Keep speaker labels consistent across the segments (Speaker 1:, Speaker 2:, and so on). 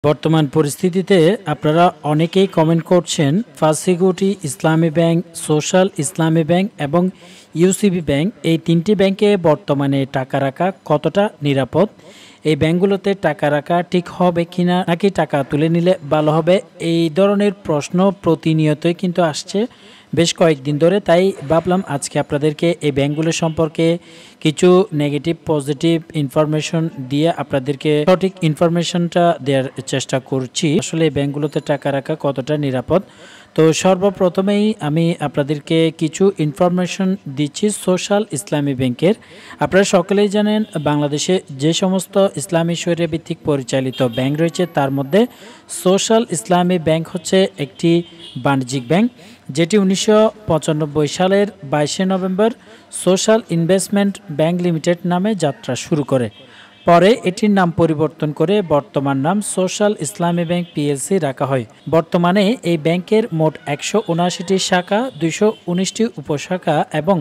Speaker 1: বর্তমান পরিস্থিতিতে আপনারা অনেকেই কমেন্ট করছেন first security Islami bank, social Islami bank এবং ইউসিবি ব্যাংক, এই তিনটি ব্যাংকে বর্তমানে টাকা রাখা কতটা নিরাপদ, এই ব্যাংকগুলোতে টাকা রাখা ঠিক হবে কিনা, নাকি টাকা তুলে নিলে ভালো হবে। এই ধরনের প্রশ্ন প্রতিনিয়তই কিন্তু আসছে বেশ কয়েকদিন ধরে। তাই ভাবলাম আজকে আপনাদেরকে এই ব্যাংকগুলো সম্পর্কে কিছু নেগেটিভ পজিটিভ ইনফরমেশন দিয়ে আপনাদেরকে সঠিক ইনফরমেশনটা দেওয়ার চেষ্টা করছি। আসলে এই ব্যাংকগুলোতে টাকা রাখা কতটা নিরাপদ। তো সর্বপ্রথমেই আমি আপনাদেরকে কিছু ইনফরমেশন দিচ্ছি সোশ্যাল ইসলামী ব্যাংকের। আপনারা সকলেই জানেন বাংলাদেশে যে সমস্ত ইসলামী শরিয়া ভিত্তিক পরিচালিত ব্যাংক রয়েছে তার মধ্যে সোশ্যাল ইসলামী ব্যাংক হচ্ছে একটি বাণিজ্যিক ব্যাংক, যেটি 1995 সালের 22 November social investment bank limited নামে যাত্রা শুরু করে। পরে এটির নাম পরিবর্তন করে বর্তমান নাম সোশ্যাল ইসলামী ব্যাংক পিএলসি রাখা হয়। বর্তমানে এই ব্যাংকের মোট 179টি শাখা, 219টি উপশাখা এবং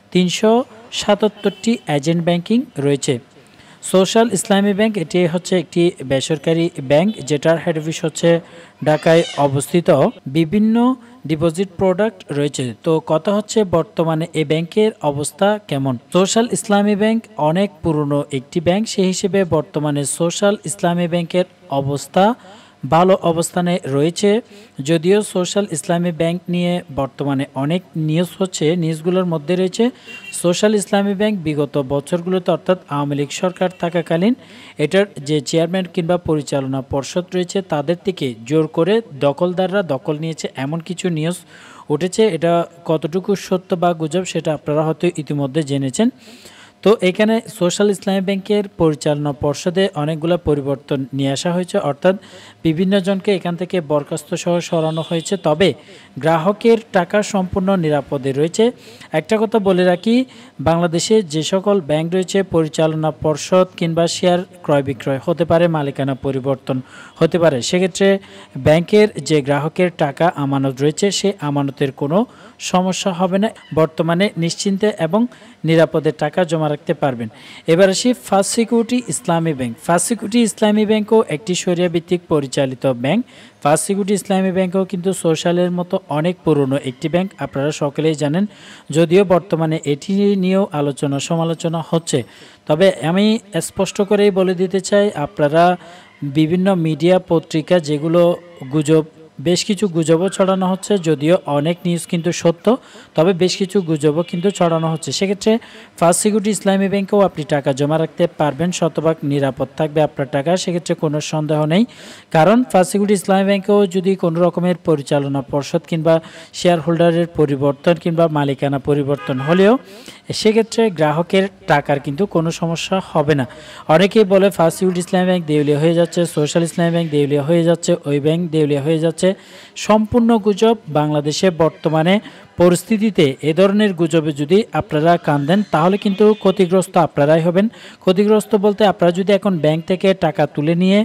Speaker 1: 377টি এজেন্ট ব্যাংকিং রয়েছে। সোশ্যাল ইসলামী ব্যাংক এটি হচ্ছে একটি বেসরকারি ব্যাংক, যেটার হেড অফিস হচ্ছে ঢাকায় অবস্থিত। বিভিন্ন ডিপোজিট প্রোডাক্ট রয়েছে। তো কথা হচ্ছে বর্তমানে এই ব্যাংকের অবস্থা কেমন। সোশ্যাল ইসলামী ব্যাংক অনেক পুরনো একটি ব্যাংক, সেই হিসেবে বর্তমানে সোশ্যাল ইসলামী ব্যাংকের অবস্থা ভালো অবস্থানে রয়েছে। যদিও সোশ্যাল ইসলামী ব্যাংক নিয়ে বর্তমানে অনেক নিউজ হচ্ছে, নিউজগুলোর মধ্যে রয়েছে সোশ্যাল ইসলামী ব্যাংক বিগত বছরগুলোতে অর্থাৎ আওয়ামী লীগ সরকার থাকাকালীন এটার যে চেয়ারম্যান কিংবা পরিচালনা পর্ষদ রয়েছে তাদের থেকে জোর করে দখলদাররা দখল নিয়েছে, এমন কিছু নিউজ উঠেছে। এটা কতটুকু সত্য বা গুজব সেটা আপনারা হয়তো ইতিমধ্যে জেনেছেন। তো এখানে সোশ্যাল ইসলামী ব্যাংকের পরিচালনা পর্ষদে অনেকগুলো পরিবর্তন নিয়ে আসা হয়েছে, অর্থাৎ বিভিন্ন জনকে এখান থেকে বরখাস্ত সহ সরানো হয়েছে। তবে গ্রাহকের টাকা সম্পূর্ণ নিরাপদে রয়েছে। একটা কথা বলে রাখি, বাংলাদেশে যে সকল ব্যাংক রয়েছে পরিচালনা পর্ষদ কিংবা শেয়ার ক্রয় বিক্রয় হতে পারে, মালিকানা পরিবর্তন হতে পারে, সেক্ষেত্রে ব্যাংকের যে গ্রাহকের টাকা আমানত রয়েছে সে আমানতের কোনো সমস্যা হবে না। বর্তমানে নিশ্চিন্তে এবং নিরাপদে টাকা জমা রাখতে পারবেন। এবার আসি first security Islami bank. First security Islami ব্যাংকও একটি শরিয়া ভিত্তিক পরিচালিত ব্যাংক। ফার্স্ট সিকিউরিটি ইসলামী ব্যাংকও কিন্তু সোশ্যালের মতো অনেক পুরনো একটি ব্যাংক, আপনারা সকলেই জানেন। যদিও বর্তমানে এটি নিয়েও আলোচনা সমালোচনা হচ্ছে, তবে আমি স্পষ্ট করেই বলে দিতে চাই, আপনারা বিভিন্ন মিডিয়া পত্রিকা যেগুলো গুজব, বেশ কিছু গুজবও ছড়ানো হচ্ছে, যদিও অনেক নিউজ কিন্তু সত্য, তবে বেশ কিছু গুজবও কিন্তু ছড়ানো হচ্ছে। সেক্ষেত্রে ফার্স্ট সিকিউরিটি ইসলামী ব্যাংকেও আপনি টাকা জমা রাখতে পারবেন, শতভাগ নিরাপদ থাকবে আপনার টাকা, সেক্ষেত্রে কোনো সন্দেহ নেই। কারণ ফার্স্ট সিকিউরিটি ইসলামী ব্যাংকেও যদি কোনো রকমের পরিচালনা পর্ষদ কিংবা শেয়ার হোল্ডারের পরিবর্তন কিংবা মালিকানা পরিবর্তন হলেও সেক্ষেত্রে গ্রাহকের টাকার কিন্তু কোনো সমস্যা হবে না। অনেকেই বলে ফার্স্ট সিকিউরিটি ইসলামী ব্যাংক দেউলিয়া হয়ে যাচ্ছে, সোশ্যাল ইসলামী ব্যাংক দেউলিয়া হয়ে যাচ্ছে, ওই ব্যাংক দেউলিয়া হয়ে যাচ্ছে। সম্পূর্ণ গুজব। বাংলাদেশে বর্তমানে পরিস্থিতিতে এ ধরনের গুজবে যদি আপনারা কান দেন তাহলে কিন্তু ক্ষতিগ্রস্ত আপনারাই হবেন। ক্ষতিগ্রস্ত বলতে, আপনারা যদি এখন ব্যাংক থেকে টাকা তুলে নিয়ে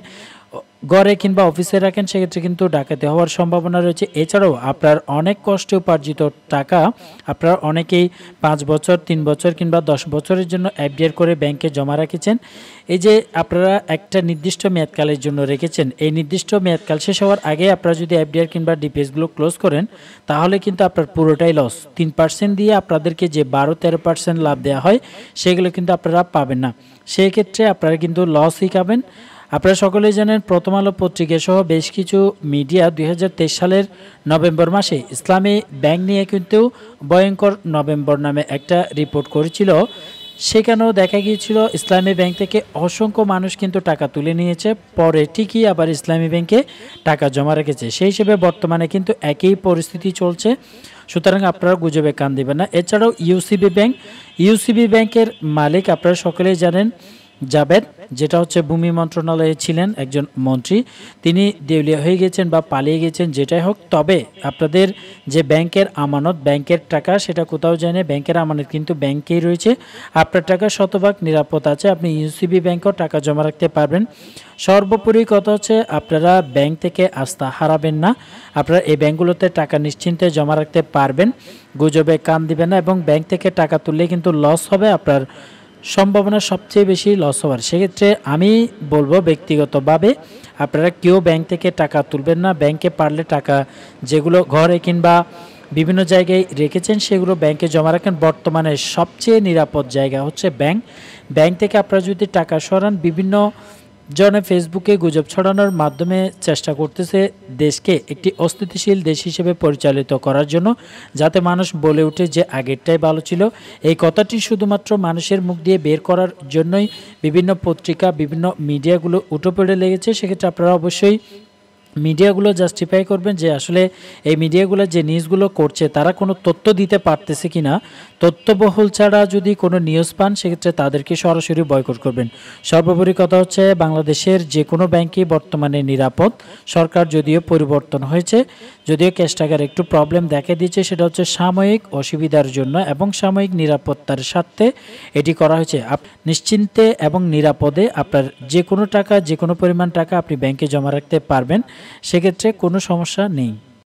Speaker 1: ঘরে কিংবা অফিসে রাখেন সেক্ষেত্রে কিন্তু ডাকাতি হওয়ার সম্ভাবনা রয়েছে। এছাড়াও আপনার অনেক কষ্টে উপার্জিত টাকা আপনারা অনেকেই 5 বছর, 3 বছর কিংবা 10 বছরের জন্য এফডিআর করে ব্যাংকে জমা রেখেছেন। এই যে আপনারা একটা নির্দিষ্ট মেয়াদকালের জন্য রেখেছেন, এই নির্দিষ্ট মেয়াদকাল শেষ হওয়ার আগে আপনারা যদি এফডিআর কিংবা ডিপিএসগুলো ক্লোজ করেন তাহলে কিন্তু আপনার পুরোটাই লস। 3% দিয়ে আপনাদেরকে যে 12-13% লাভ দেওয়া হয় সেগুলো কিন্তু আপনারা পাবেন না, সেই ক্ষেত্রে আপনারা কিন্তু লসই খাবেন। আপনারা সকলেই জানেন প্রথম আলো পত্রিকা সহ বেশ কিছু মিডিয়া 2023 সালের নভেম্বর মাসে ইসলামী ব্যাংক নিয়ে কিন্তু ভয়ঙ্কর নভেম্বর নামে একটা রিপোর্ট করেছিল। সেখানেও দেখা গিয়েছিল ইসলামী ব্যাংক থেকে অসংখ্য মানুষ কিন্তু টাকা তুলে নিয়েছে, পরে ঠিকই আবার ইসলামী ব্যাংকে টাকা জমা রেখেছে। সেই হিসেবে বর্তমানে কিন্তু একই পরিস্থিতি চলছে, সুতরাং আপনারা গুজবে কান দেবেন না। এছাড়াও ইউসিবি ব্যাংকের মালিক আপনারা সকলেই জানেন জাবেদ, যেটা হচ্ছে ভূমি মন্ত্রণালয়ে ছিলেন একজন মন্ত্রী, তিনি দেউলিয়া হয়ে গেছেন বা পালিয়ে গেছেন, যেটাই হোক। তবে আপনাদের যে ব্যাংকের আমানত, ব্যাংকের টাকা সেটা কোথাও যায় না, ব্যাংকের আমানত কিন্তু ব্যাংকেই রয়েছে। আপনার টাকা শতভাগ নিরাপদ আছে, আপনি ইউসিবি ব্যাংকেও টাকা জমা রাখতে পারবেন। সর্বোপরি কথা হচ্ছে আপনারা ব্যাংক থেকে আস্থা হারাবেন না, আপনারা এই ব্যাংকগুলোতে টাকা নিশ্চিন্তে জমা রাখতে পারবেন, গুজবে কান দিবেন না। এবং ব্যাংক থেকে টাকা তুললে কিন্তু লস হবে, আপনার সম্ভাবনা সবচেয়ে বেশি লস হওয়ার। সেক্ষেত্রে আমি বলবো ব্যক্তিগতভাবে আপনারা কেউ ব্যাংক থেকে টাকা তুলবেন না। ব্যাংকে পারলে টাকা যেগুলো ঘরে কিংবা বিভিন্ন জায়গায় রেখেছেন সেগুলো ব্যাংকে জমা রাখেন। বর্তমানে সবচেয়ে নিরাপদ জায়গা হচ্ছে ব্যাংক। ব্যাংক থেকে আপনারা যদি টাকা সরান, বিভিন্ন জনে ফেসবুকে গুজব ছড়ানোর মাধ্যমে চেষ্টা করতেছে দেশকে একটি অস্থিতিশীল দেশ হিসেবে পরিচালিত করার জন্য, যাতে মানুষ বলে ওঠে যে আগেরটাই ভালো ছিল। এই কথাটি শুধুমাত্র মানুষের মুখ দিয়ে বের করার জন্যই বিভিন্ন পত্রিকা, বিভিন্ন মিডিয়াগুলো উঠে পড়ে লেগেছে। সেক্ষেত্রে আপনারা অবশ্যই মিডিয়াগুলো জাস্টিফাই করবেন যে আসলে এই মিডিয়াগুলো যে নিউজগুলো করছে তারা কোনো তথ্য দিতে পারতেছে কিনা। তথ্যবহুল ছাড়া যদি কোনো নিউজ পান সেক্ষেত্রে তাদেরকে সরাসরি বয়কট করবেন। সর্বোপরি কথা হচ্ছে বাংলাদেশের যে কোনো ব্যাংকই বর্তমানে নিরাপদ। সরকার যদিও পরিবর্তন হয়েছে, যদিও ক্যাশ টাকার একটু প্রবলেম দেখা দিচ্ছে, সেটা হচ্ছে সাময়িক অসুবিধার জন্য এবং সাময়িক নিরাপত্তার স্বার্থে এটি করা হয়েছে। নিশ্চিন্তে এবং নিরাপদে আপনার যে কোনো টাকা, যে কোনো পরিমাণ টাকা আপনি ব্যাংকে জমা রাখতে পারবেন, সেক্ষেত্রে কোনো সমস্যা নেই।